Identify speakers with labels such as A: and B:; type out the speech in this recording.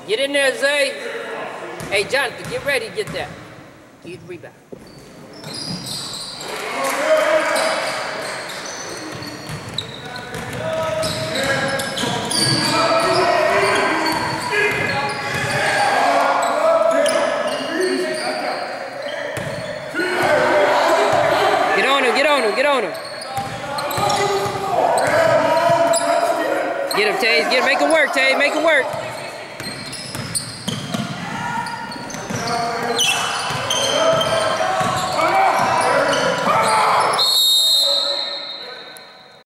A: Get in there, Zay. Hey, Jonathan, get ready to get that. Get the rebound. Get on him, get on him, get on him. Get him, Taze. Make him work, Taze. Make him work.